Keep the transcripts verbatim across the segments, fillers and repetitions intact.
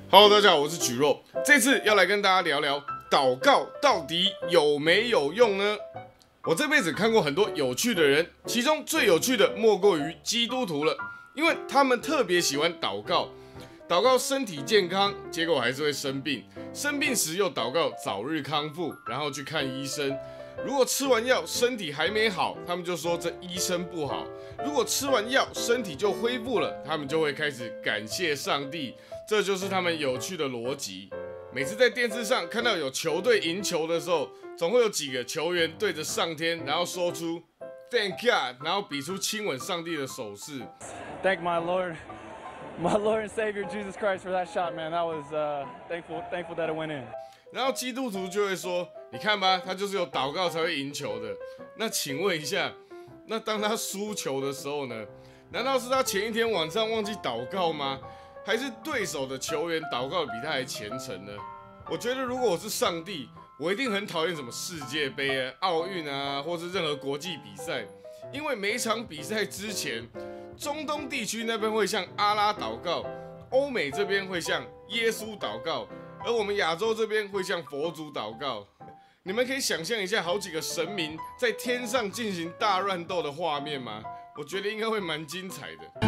Hello， 大家好，我是蒟蒻，这次要来跟大家聊聊祷告到底有没有用呢？我这辈子看过很多有趣的人，其中最有趣的莫过于基督徒了，因为他们特别喜欢祷告，祷告身体健康，结果还是会生病，生病时又祷告早日康复，然后去看医生。如果吃完药身体还没好，他们就说这医生不好；如果吃完药身体就恢复了，他们就会开始感谢上帝。这就是他们有趣的逻辑。每次在电视上看到有球队赢球的时候，总会有几个球员对着上天，然后说出 "Thank God"， 然后比出亲吻上帝的手势。 Thank my Lord, my Lord and Savior Jesus Christ for that shot, man. That was uh, thankful, thankful that it went in. 然后基督徒就会说："你看吧，他就是有祷告才会赢球的。"那请问一下，那当他输球的时候呢？难道是他前一天晚上忘记祷告吗？还是对手的球员祷告比他还虔诚呢？我觉得如果我是上帝，我一定很讨厌什么世界杯啊、奥运啊，或是任何国际比赛，因为每一场比赛之前，中东地区那边会向阿拉祷告，欧美这边会向耶稣祷告，而我们亚洲这边会向佛祖祷告。你们可以想象一下，好几个神明在天上进行大乱斗的画面吗？我觉得应该会蛮精彩的。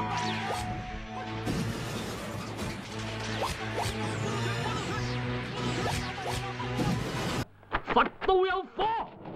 佛都有火，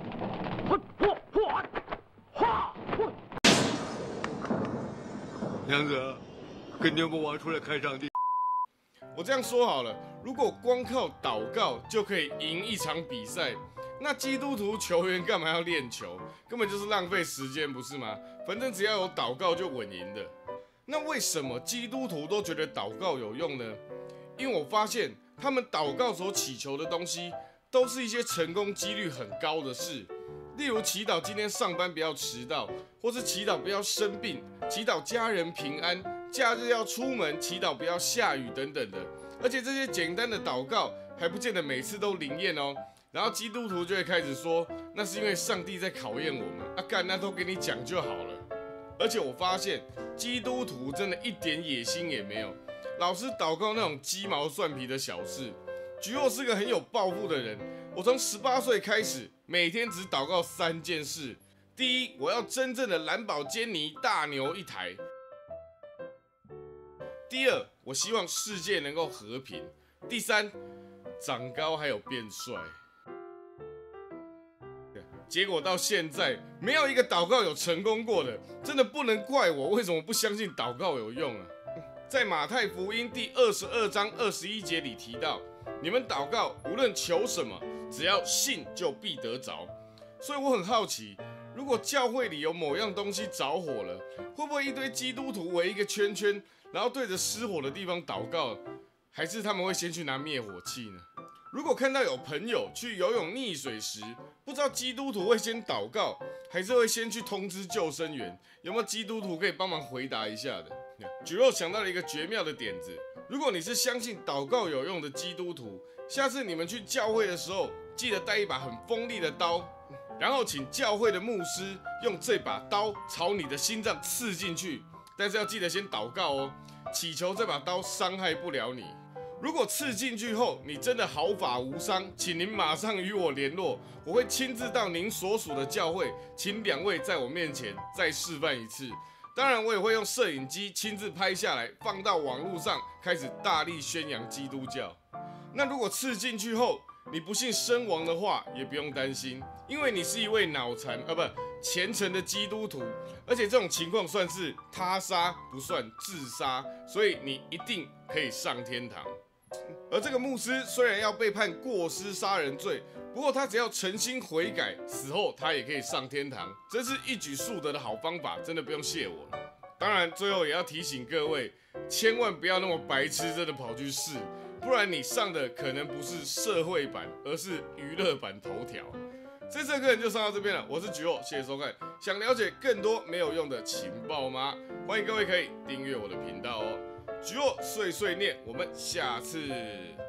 娘子，跟牛魔王出来看上帝。 我这样说好了，如果光靠祷告就可以赢一场比赛，那基督徒球员干嘛要练球？根本就是浪费时间，不是吗？反正只要有祷告就稳赢的。那为什么基督徒都觉得祷告有用呢？因为我发现他们祷告所祈求的东西，都是一些成功几率很高的事，例如祈祷今天上班不要迟到，或是祈祷不要生病，祈祷家人平安，假日要出门祈祷不要下雨等等的。而且这些简单的祷告还不见得每次都灵验哦。然后基督徒就会开始说，那是因为上帝在考验我们啊，干那都给你讲就好了。而且我发现基督徒真的一点野心也没有，老是祷告那种鸡毛蒜皮的小事。蒟蒻是个很有抱负的人，我从十八岁开始，每天只祷告三件事：第一，我要真正的兰博基尼大牛一台；第二，我希望世界能够和平；第三，长高还有变帅。结果到现在，没有一个祷告有成功过的，真的不能怪我为什么不相信祷告有用啊！在马太福音第二十二章二十一节里提到，你们祷告无论求什么，只要信就必得着。所以我很好奇，如果教会里有某样东西着火了，会不会一堆基督徒围一个圈圈，然后对着失火的地方祷告？还是他们会先去拿灭火器呢？如果看到有朋友去游泳溺水时，不知道基督徒会先祷告，还是会先去通知救生员？有没有基督徒可以帮忙回答一下的？蒟蒻想到了一个绝妙的点子，如果你是相信祷告有用的基督徒，下次你们去教会的时候，记得带一把很锋利的刀，然后请教会的牧师用这把刀朝你的心脏刺进去，但是要记得先祷告哦，祈求这把刀伤害不了你。如果刺进去后你真的毫发无伤，请您马上与我联络，我会亲自到您所属的教会，请两位在我面前再示范一次。当然，我也会用摄影机亲自拍下来，放到网络上，开始大力宣扬基督教。那如果刺进去后你不幸身亡的话，也不用担心，因为你是一位脑残啊，不虔诚的基督徒，而且这种情况算是他杀，不算自杀，所以你一定可以上天堂。而这个牧师虽然要被判过失杀人罪，不过他只要诚心悔改，死后他也可以上天堂，真是一举数得的好方法，真的不用谢我了。当然，最后也要提醒各位，千万不要那么白痴，真的跑去试，不然你上的可能不是社会版，而是娱乐版头条。这次的课程就上到这边了，我是蒟蒻，谢谢收看。想了解更多没有用的情报吗？欢迎各位可以订阅我的频道哦。蒟蒻碎碎念，我们下次。